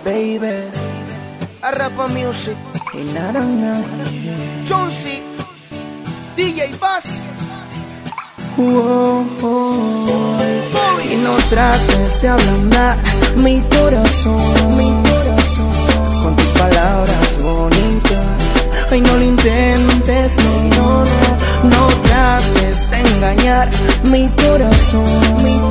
baby. A Rapa Music. Y nada, nada. Jonesy, DJ Bass. Y no trates de ablandar mi corazón, con tus palabras bonitas. Ay, no lo intentes, no trates de engañar mi corazón,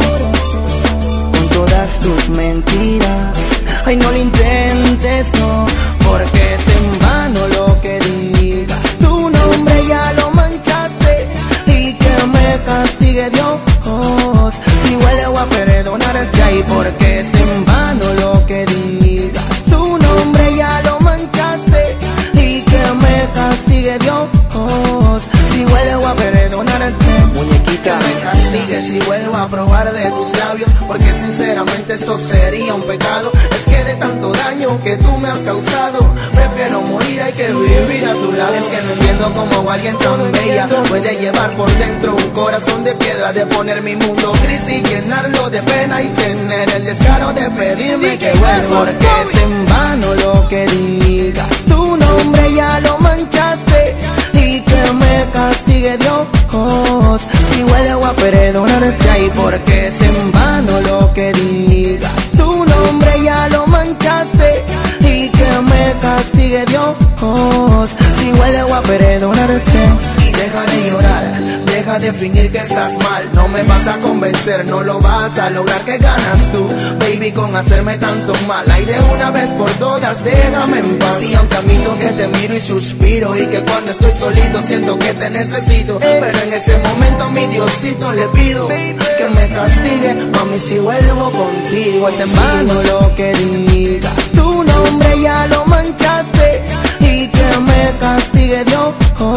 con todas tus mentiras. Ay, no lo intentes, no, porque es en vano lo que digas. Tu nombre ya lo manchaste y que me castigue Dios. Si vuelvo a perdonarte, ay, porque es en vano lo que digas. Tu nombre ya lo manchaste y que me castigue Dios. Si vuelvo a perdonarte, muñequita, me castigue si vuelvo a probar de tus labios, porque sinceramente eso sería un pecado. Es que de tanto daño que tú me has causado, prefiero morir, hay que vivir a tu lado. Es que no entiendo cómo alguien tan bella puede llevar por dentro un corazón de piedra, de poner mi mundo gris y llenarlo de pena, y tener el descaro de pedirme que vuelva. Porque es en vano lo que digas. Tu nombre ya lo manchaste y que me castigue Dios. Si vuelvo a perdonarte, ay, porque es en vano lo que digas. Tu nombre ya lo manchaste y que me castigue Dios. Si vuelvo a perdonarte, y deja de llorar, deja de fingir que estás mal. No me vas a convencer, no lo vas a lograr. ¿Qué ganas tú, baby, con hacerme tanto mal? Ay, de una vez por todas, déjame en paz. Y aunque admito que te miro y suspiro, y que cuando estoy solito siento que te necesito, pero en ese momento a mi Diosito le pido que me castigue, mami, si vuelvo contigo. Es en vano lo que digas. Tu nombre ya lo manchaste y que me castigue Dios.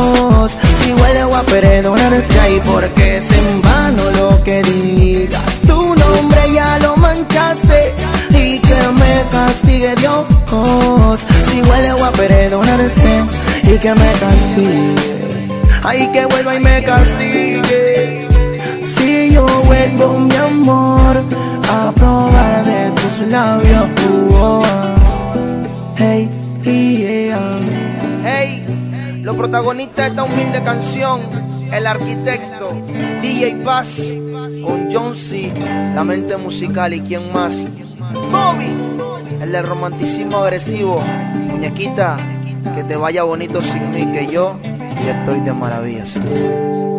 Si vuelvo a perdonarte, ay, porque es en vano lo que digas. Tu nombre ya lo manchaste y que me castigue Dios. Si vuelvo a perdonarte y que me castigue, ay, que vuelva y me castigue. Si yo vuelvo, mi amor, a probar de tus labios, hey, yeah. Hey, los protagonistas de esta humilde canción: el arquitecto, DJ Bass, con Jonesy, la mente musical, y quién más, Bobby, el del romanticismo agresivo. Muñequita, que te vaya bonito sin mí, que yo ya estoy de maravillas.